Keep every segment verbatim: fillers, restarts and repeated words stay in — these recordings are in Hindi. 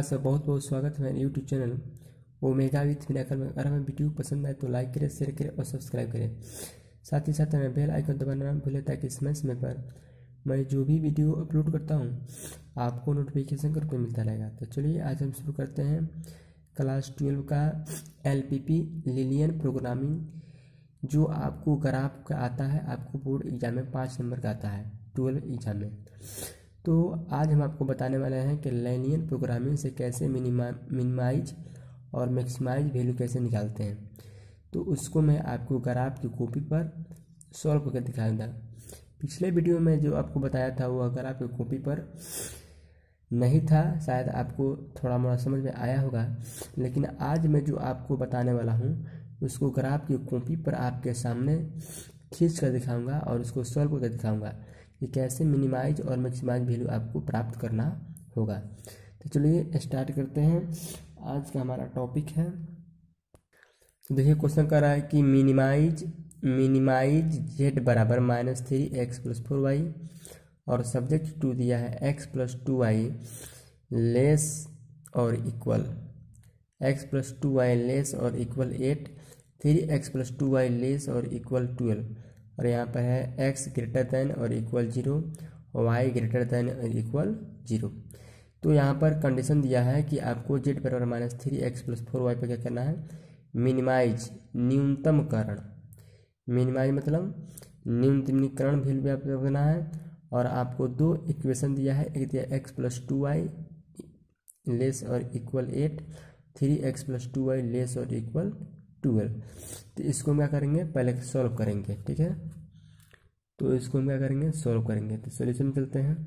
सब बहुत बहुत स्वागत है मेरे YouTube channel Omega with Miracle में। अगर हमें वीडियो पसंद आए तो लाइक करें, शेयर करें और सब्सक्राइब करें। साथ ही साथ हमें बेल आइकन दबाना ना भूलें ताकि समय समय पर मैं जो भी वीडियो अपलोड करता हूँ आपको नोटिफिकेशन के रूप में मिलता रहेगा। तो चलिए आज हम शुरू करते हैं क्लास ट्वेल्व का L P P linear programming, जो आपको ग्राफ का आता है, आपको बोर्ड एग्जाम में पाँच नंबर का आता है ट्वेल्व एग्जाम में। तो आज हम आपको बताने वाले हैं कि लिनियर प्रोग्रामिंग से कैसे मिनिमा मिनिमाइज और मैक्सिमाइज वैल्यू कैसे निकालते हैं। तो उसको मैं आपको ग्राफ की कॉपी पर सॉल्व करके दिखाऊंगा। पिछले वीडियो में जो आपको बताया था वो ग्राफ की कॉपी पर नहीं था, शायद आपको थोड़ा मोड़ा समझ में आया होगा, लेकिन आज मैं जो आपको बताने वाला हूँ उसको ग्राफ की कॉपी पर आपके सामने खींच कर दिखाऊंगा और उसको सॉल्व करके दिखाऊंगा कि कैसे मिनिमाइज और मैक्सिमाइज वैल्यू आपको प्राप्त करना होगा। तो चलिए स्टार्ट करते हैं। आज का हमारा टॉपिक है, तो देखिए क्वेश्चन कर रहा है कि मिनिमाइज मिनिमाइज जेड बराबर minus three X plus four Y और सब्जेक्ट टू दिया है X plus two Y less और equal X plus two Y less और equal eight, three X plus two Y less और इक्वल ट्वेल्व, और यहाँ पर है x ग्रेटर दैन और equal zero, y greater than और इक्वल जीरो। तो यहाँ पर कंडीशन दिया है कि आपको z बराबर minus three X plus four Y पर क्या करना है, मिनिमाइज न्यूनतमकरण, मिनिमाइज मतलब न्यूनतमीकरण वैल्यू आपको करना है। और आपको दो इक्वेशन दिया है, एक दिया X plus two Y less और equal eight, three X plus two Y less और इक्वल ट्वेल्व। तो इसको हम क्या करेंगे, पहले सॉल्व करेंगे, ठीक है। तो इसको हम क्या करेंगे, सॉल्व करेंगे। तो सॉल्यूशन चलते हैं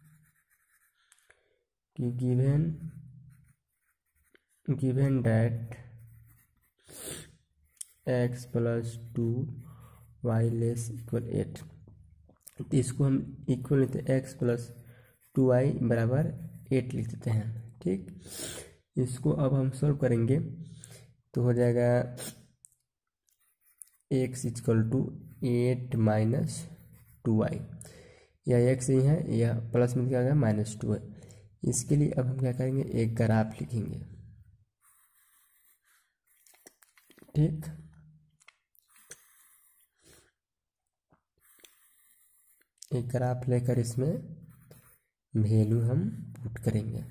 कि given given that X plus two Y less equal eight, तो इसको हम इक्वल लेते हैं एक्स प्लस टू वाई बराबर एट लिख देते हैं, ठीक। इसको अब हम सॉल्व करेंगे तो हो जाएगा X equal to eight minus two Y, यह एक्स ही है, यह प्लस में क्या गया माइनस टू है। इसके लिए अब हम क्या करेंगे, एक ग्राफ लिखेंगे, ठीक। एक ग्राफ लेकर इसमें वैल्यू हम पुट करेंगे।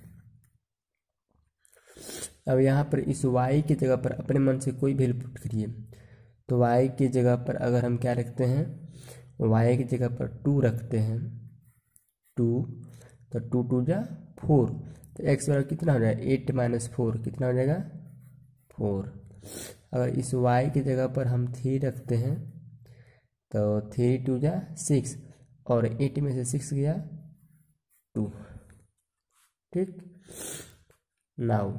अब यहाँ पर इस y की जगह पर अपने मन से कोई वैल्यू पुट करिए। तो y की जगह पर अगर हम क्या रखते हैं, y की जगह पर टू रखते हैं, टू, तो टू टू जा फोर, तो x बराबर कितना हो जाएगा, एट माइनस फोर कितना हो जाएगा, फोर। अगर इस y की जगह पर हम थ्री रखते हैं तो थ्री टू जा सिक्स, और एट में से सिक्स गया टू, ठीक। नाउ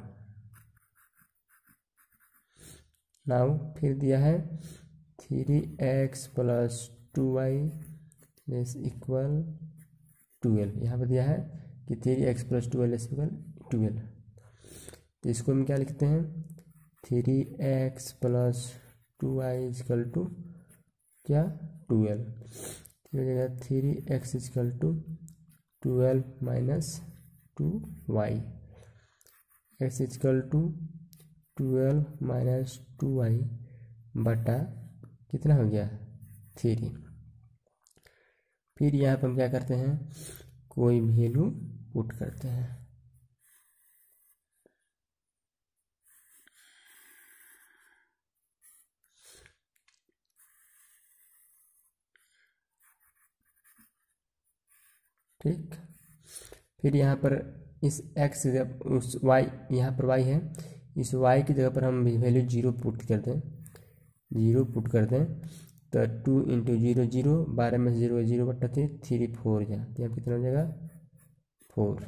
नाउ फिर दिया है three X plus two Y less equal twelve, यहाँ पर दिया है कि three X plus two Y less equal twelve. तो इसको हम क्या लिखते हैं, three X plus two Y equal to क्या ट्वेल्व, हो जाएगा three X equal to twelve minus two Y, X equal to twelve minus two Y बटा कितना हो गया, थ्री। फिर यहाँ पर हम क्या करते हैं, कोई वैल्यू पुट करते हैं, ठीक। फिर यहाँ पर इस x उस y, यहाँ पर y है, इस y की जगह पर हम वैल्यू जीरो पुट कर दें, जीरो पुट कर दें तो टू इंटू जीरो जीरो, बारह में से जीरो जीरो बट्टा थ्री, थ्री फोर जा, तो यहाँ कितना हो जाएगा फोर,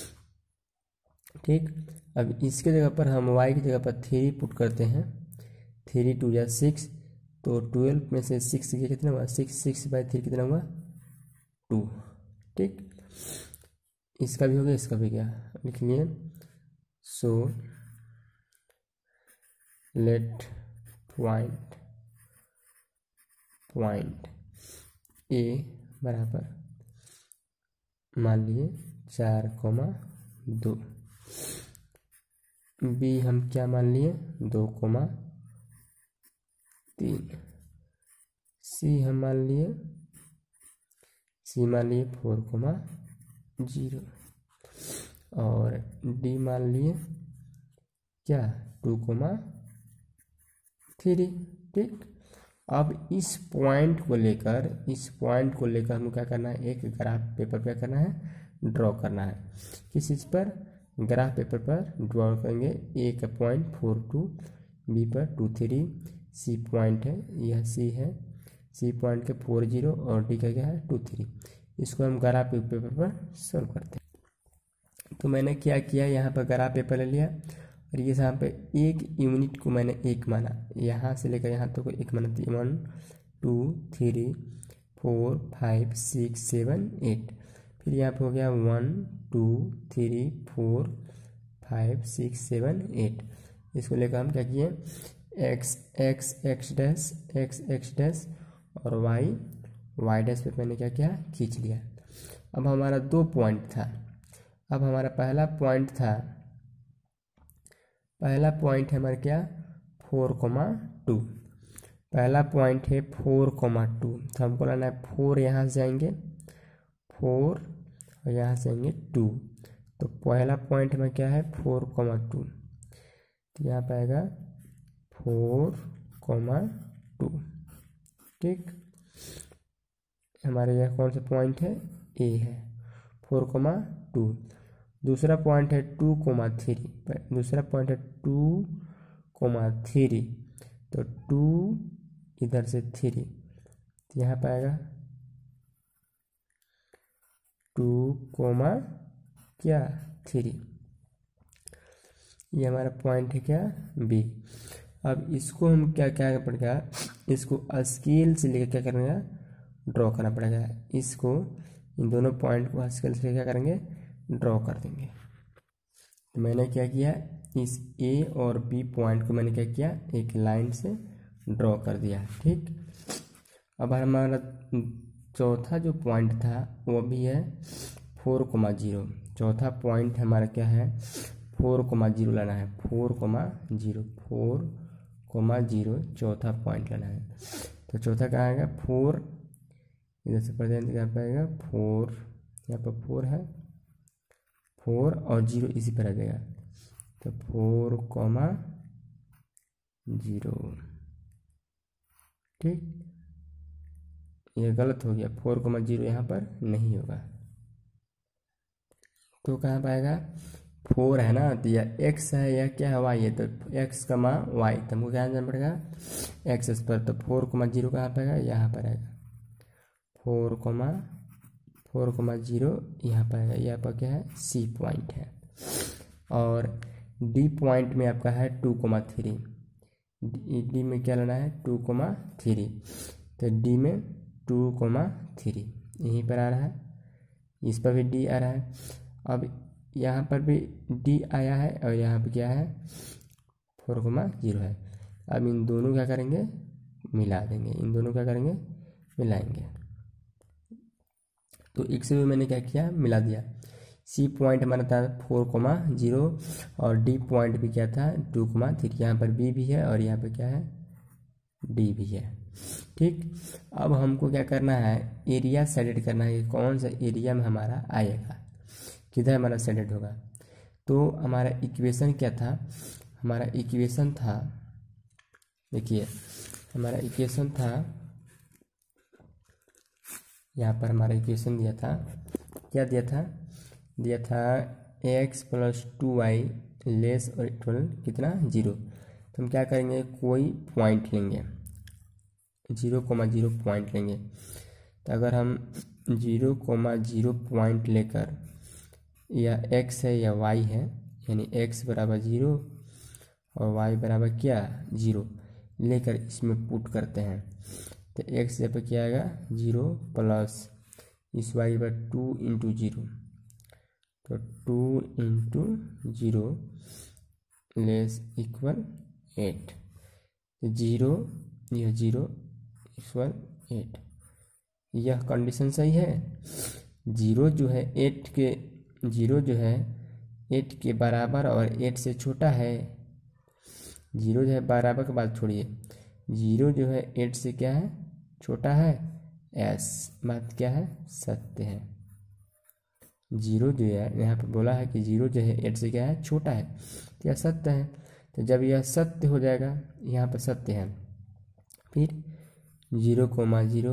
ठीक। अब इसके जगह पर हम y की जगह पर थ्री पुट करते हैं, थ्री टू या सिक्स, तो ट्वेल्व में से सिक्स गया कितना हुआ, सिक्स, सिक्स बाई थ्री कितना हुआ टू, ठीक। इसका भी हो गया, इसका भी गया, लिखिए so let point point A बराबर मान लीजिए चार कोमा दो, बी हम क्या मान लिए, दो कोमा तीन। सी हम मान लिए, सी मान लिए फोर कोमा जीरो। और डी मान लिए क्या, टू कोमा थ्री। ठीक, अब इस पॉइंट को लेकर इस पॉइंट को लेकर हमको क्या करना है, एक ग्राफ पेपर पे करना है, ड्रॉ करना है। किस चीज़ पर, ग्राफ पेपर पर ड्रॉ करेंगे। ए का पॉइंट फोर टू, बी पर टू थ्री, सी पॉइंट है, यह सी है, सी पॉइंट के फोर जीरो और डी का क्या है टू थ्री। इसको हम ग्राफ पेपर पर सॉल्व करते हैं। तो मैंने क्या किया, यहाँ पर ग्राफ पेपर ले लिया और ये यहाँ पे एक यूनिट को मैंने एक माना, यहाँ से लेकर यहाँ तक तो एक माना। One two three four five six seven eight. फिर यहाँ पे हो गया one two three four five six seven eight. इसको लेकर हम क्या किए, X X X dash X X dash और वाई वाई डैश पे मैंने क्या किया, खींच लिया। अब हमारा दो पॉइंट था। अब हमारा पहला पॉइंट था, पहला पॉइंट है हमारा क्या, फोर कोमा टू। पहला पॉइंट है फोर कोमा टू, तो हमको लाना है फोर, यहाँ से आएंगे फोर और यहाँ से आएंगे टू। तो पहला पॉइंट में क्या है, फोर कोमा टू। तो यहाँ पे आएगा फोर कोमा टू। ठीक, हमारे यहाँ कौन सा पॉइंट है, ए है, फोर कोमा टू। दूसरा पॉइंट है टू कोमा थ्री, दूसरा पॉइंट है टू कोमा थ्री। तो टू इधर से थ्री, तो यहाँ पर आएगा टू कोमा क्या थ्री। ये हमारा पॉइंट है क्या, बी। अब इसको हम क्या क्या पड़ेगा, इसको स्केल से लेकर क्या करेंगे, ड्रॉ करना पड़ेगा। इसको इन दोनों पॉइंट को स्केल से क्या करेंगे, ड्रॉ कर देंगे। तो मैंने क्या किया, इस ए और बी पॉइंट को मैंने क्या किया, एक लाइन से ड्रॉ कर दिया। ठीक, अब हमारा चौथा जो पॉइंट था वो भी है फोर कोमा जीरो। चौथा पॉइंट हमारा क्या है, फोर कोमा जीरो लाना है, four comma zero, four comma zero चौथा पॉइंट लाना है। तो चौथा कहाँ आएगा, फोर, इधर से प्रेजेंट यहाँ पे आएगा फोर, यहाँ पर फोर है, फोर और जीरो इसी पर आ जाएगा। तो फोर कोमा जीरो। ठीक, ये गलत हो गया, फोर कोमा जीरो यहाँ पर नहीं होगा। तो कहाँ पाएगा, फोर है ना, तो यह एक्स है या क्या है, वाई है। तो एक्स कमा वाई, तो हमको क्या आंसर पड़ेगा, एक्स एस पर। तो फोर कोमा जीरो कहाँ पाएगा, यहाँ पर आएगा, four comma four comma zero यहाँ पर आएगा। यहाँ पर क्या है, सी पॉइंट है। और डी पॉइंट में आपका है टू कोमा थ्री। डी में क्या लेना है, टू कोमा थ्री। तो डी में टू कोमा थ्री यहीं पर आ रहा है, इस पर भी डी आ रहा है। अब यहाँ पर भी डी आया है और यहाँ पे क्या है, फोर कोमा जीरो है। अब इन दोनों क्या करेंगे, मिला देंगे, इन दोनों क्या करेंगे, मिलाएंगे। तो एक से भी मैंने क्या किया, मिला दिया। सी पॉइंट हमारा था फोर कोमा जीरो और डी पॉइंट भी क्या था, टू कोमा थ्री। यहाँ पर बी भी है और यहाँ पर क्या है, डी भी है। ठीक, अब हमको क्या करना है, एरिया सेलेक्ट करना है कि कौन सा एरिया में हमारा आएगा, किधर हमारा सेलेक्ट होगा। तो हमारा इक्वेशन क्या था, हमारा इक्वेशन था, देखिए हमारा इक्वेशन था, यहाँ पर हमारा इक्वेशन दिया था, क्या दिया था, दिया था X plus two Y less और इक्वल कितना, जीरो। तो हम क्या करेंगे, कोई पॉइंट लेंगे, जीरो कोमा जीरो पॉइंट लेंगे। तो अगर हम जीरो कोमा जीरो पॉइंट लेकर, या एक्स है या वाई है, यानी एक्स बराबर जीरो और वाई बराबर क्या, जीरो लेकर इसमें पुट करते हैं। तो एक्स यहाँ पर क्या आएगा, जीरो प्लस इस वाई पर टू इंटू जीरो, तो two into zero less equal eight. Zero यह जीरो इक्वल एट, यह कंडीशन सही है। जीरो जो है एट के, जीरो जो है एट के बराबर और एट से छोटा है, जीरो जो है बराबर के बाद छोड़िए, जीरो जो है एट से क्या है छोटा है, एस बात क्या है सत्य है। जीरो जो है यहाँ पर बोला है कि जीरो जो है एट से क्या है छोटा है, तो यह सत्य है। तो जब यह सत्य हो जाएगा, यहाँ पर सत्य है, फिर जीरो कोमा जीरो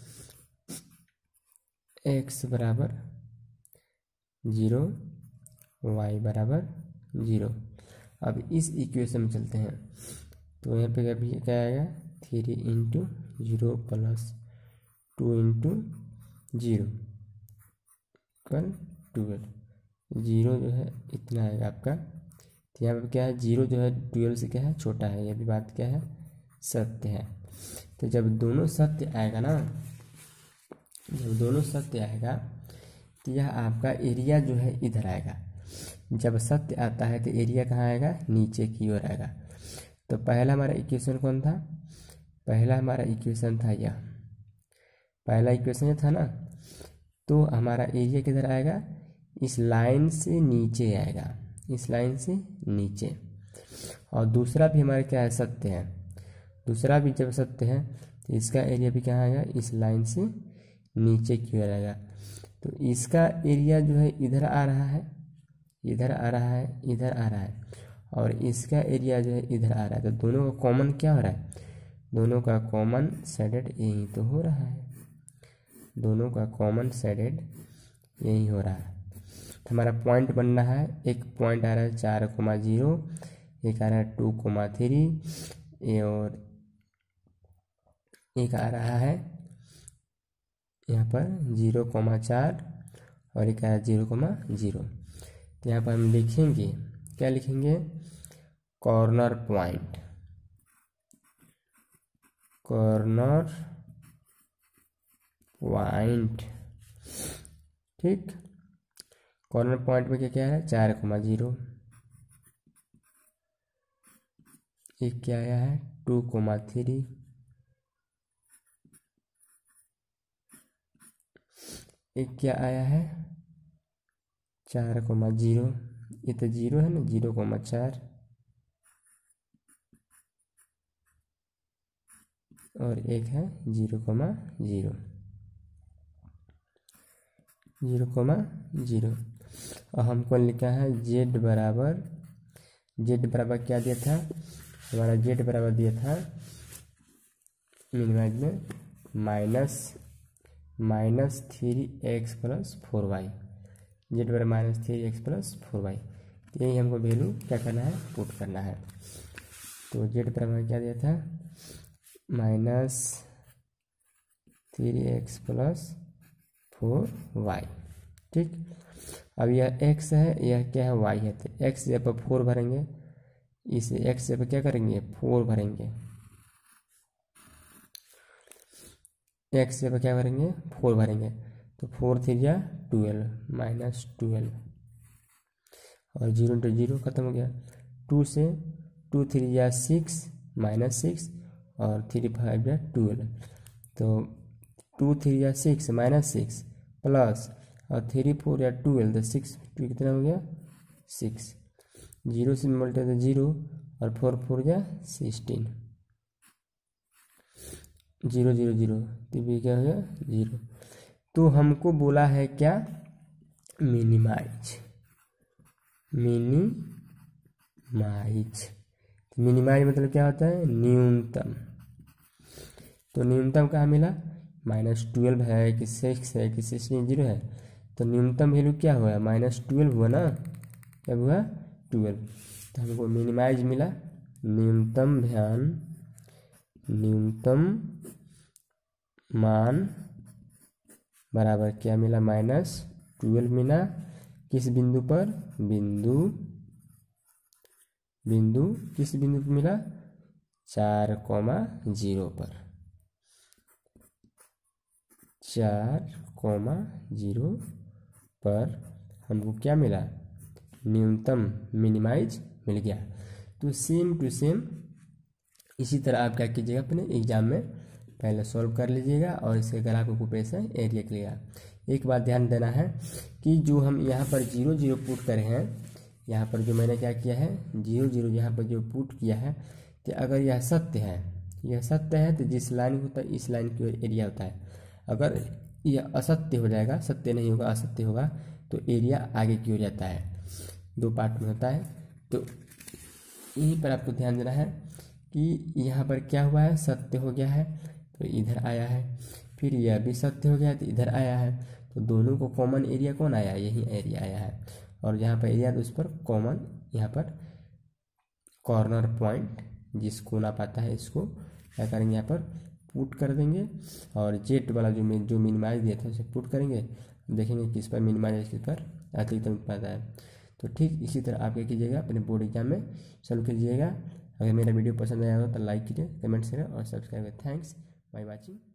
एक्स बराबर जीरो वाई बराबर जीरो। अब इस इक्वेशन में चलते हैं, तो यहाँ पे अभी क्या आएगा three into zero plus two into zero कल ट्वेल्व, जीरो जो है इतना आएगा आपका। तो यहाँ पर क्या है जीरो जो है ट्वेल्व से क्या है छोटा है, यह भी बात क्या है सत्य है। तो जब दोनों सत्य आएगा ना, जब दोनों सत्य आएगा तो यह आपका एरिया जो है इधर आएगा। जब सत्य आता है तो एरिया कहाँ आएगा नीचे की ओर आएगा। तो पहला हमारा इक्वेशन कौन था, पहला हमारा इक्वेशन था यह, पहला इक्वेशन ये था ना, तो हमारा एरिया किधर आएगा इस लाइन से नीचे आएगा, इस लाइन से नीचे। और दूसरा भी हमारा क्या है सत्य है, दूसरा भी जब सत्य है तो इसका एरिया भी कहाँ आएगा इस लाइन से नीचे की ओर आएगा। तो इसका एरिया जो है इधर आ रहा है, इधर आ रहा है, इधर आ रहा है, और इसका एरिया जो है इधर आ रहा है। तो दोनों का कॉमन क्या हो रहा है, दोनों का कॉमन साइडेड यही तो हो रहा है, दोनों का कॉमन साइडेड यही हो रहा है। तो हमारा पॉइंट बनना है, एक पॉइंट आ रहा है चार कोमा जीरो, एक आ रहा है टू कोमा थ्री, और एक आ रहा है यहाँ पर जीरो कोमा चार, और एक आ रहा है जीरो कोमा जीरो। तो यहाँ पर हम लिखेंगे क्या लिखेंगे कॉर्नर पॉइंट, कॉर्नर पॉइंट, ठीक। कॉर्नर पॉइंट में क्या क्या है चार कोमा जीरो, एक क्या आया है टू कोमा थ्री, एक क्या आया है चार कोमा जीरो, ये तो जीरो है ना, जीरो कोमा चार, और एक है zero comma zero, zero comma zero. और हमको लिखा है जेड बराबर, जेड बराबर क्या दिया था हमारा, जेड बराबर दिया था मिनिमाइज में minus minus three X plus four Y, Z बराबर minus three X plus four Y. यही हमको वैल्यू क्या करना है पुट करना है। तो जेड बराबर क्या दिया था minus three X plus four Y, ठीक। अब यह x है, यह क्या है y है, तो x जगह पर फोर भरेंगे, इस x जगह पर क्या करेंगे फोर भरेंगे, x जगह पर क्या भरेंगे फोर भरेंगे। तो फोर थ्री या ट्वेल्व माइनस ट्वेल्व, और जीरो इंटू जीरो खत्म हो गया, टू से टू थ्री या सिक्स माइनस सिक्स, और थ्री फाइव या ट्वेल्व। तो टू थ्री या सिक्स माइनस सिक्स प्लस और थ्री फोर या ट्वेल्व, तो सिक्स टू कितना हो गया सिक्स, जीरो से मल्टीप्लाई तो जीरो, और फोर फोर या सिक्सटीन, जीरो जीरो जीरो, तो भी क्या हो गया जीरो। तो हमको बोला है क्या मिनिमाइज, मिनिमाइज, मिनिमाइज मतलब क्या होता है न्यूनतम। तो न्यूनतम कहाँ मिला माइनस ट्वेल्व है कि सिक्स है कि सिक्सटीन जीरो है, तो न्यूनतम वैल्यू क्या हुआ माइनस ट्वेल्व हुआ ना, क्या हुआ ट्वेल्व। तो हमको मिनिमाइज मिला, न्यूनतम ध्यान, न्यूनतम मान बराबर क्या मिला माइनस ट्वेल्व मिला, किस बिंदु पर बिंदु, बिंदु किस बिंदु पर मिला चार कोमा जीरो पर, चार कोमा जीरो पर हमको क्या मिला न्यूनतम मिनिमाइज मिल गया। तो सेम टू सेम इसी तरह आप क्या कीजिएगा अपने एग्जाम में पहले सॉल्व कर लीजिएगा, और इसके अगर आपको क्वेश्चन एरिया क्लियर। एक बात ध्यान देना है कि जो हम यहाँ पर जीरो जीरो पुट करे हैं, यहाँ पर जो मैंने क्या किया है जीरो जीरो यहाँ पर जो पुट किया है, तो अगर यह सत्य है, यह सत्य है तो जिस लाइन होता है इस लाइन की ओर एरिया होता है। अगर यह असत्य हो जाएगा, सत्य नहीं होगा असत्य होगा, तो एरिया आगे की ओर जाता है। दो पार्ट में होता है। तो यहीं पर आपको ध्यान देना है कि यहाँ पर क्या हुआ है, सत्य हो गया है तो इधर आया है, फिर यह भी सत्य हो गया है तो इधर आया है। तो दोनों को कॉमन एरिया कौन आया है, यही एरिया आया है। और जहाँ पर एरिया तो उस पर कॉमन यहाँ पर कॉर्नर पॉइंट जिस कोना पाता है इसको क्या करेंगे, यहाँ पर पुट कर देंगे। और जेट वाला जो मैं जो मिनिमाइज दिया था उसे पुट करेंगे, देखेंगे किस पर मिनिमाइज किस पर अधिकतम पाता है। तो ठीक इसी तरह आप क्या कीजिएगा अपने बोर्ड एग्जाम में सॉल्व कीजिएगा। अगर मेरा वीडियो पसंद आया हो तो लाइक कीजिए, कमेंट करें और सब्सक्राइब करें। Thanks by watching.